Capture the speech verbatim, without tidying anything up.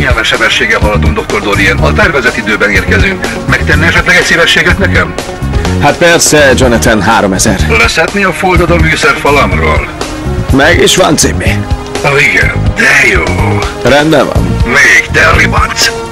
Kényelmes sebességgel haladunk, doktor Dorian. A tervezett időben érkezünk. Megtenne esetleg egy szívességet nekem? Hát persze, Jonathan, háromezer. Leszedni a foltot a műszerfalamról? Meg is van, Cimmi. Ó, igen, de jó. Rendben van. Még te ribanc.